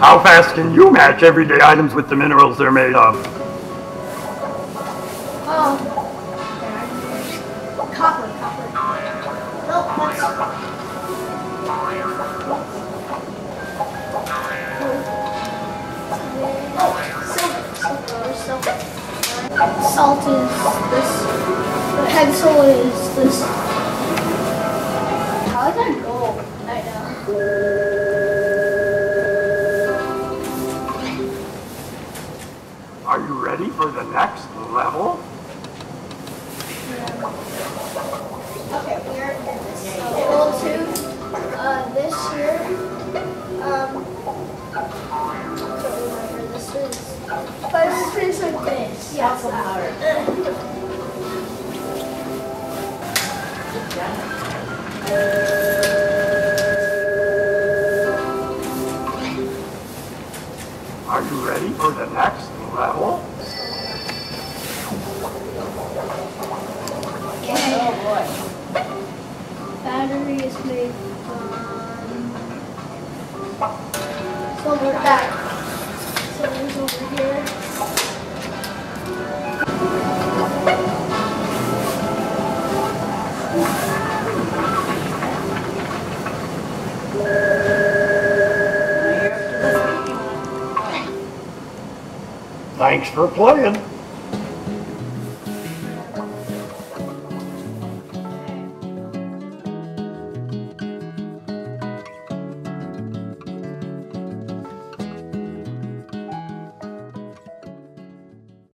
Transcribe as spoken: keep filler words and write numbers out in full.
How fast can you match everyday items with the minerals they're made of? Oh. Copper, copper. Nope, that's... Silver, silver, silver. Salt is this. The pencil is this. How is that gold? I know. Are you ready for the next level? Yeah. Okay, we are in this. So level two, uh, this here, um, I don't remember this is, but it's things like this. Yeah, so powder. Are you ready for the next level? Okay. Oh boy. Battery is made from silver back. Silver's over here. Thanks for playing.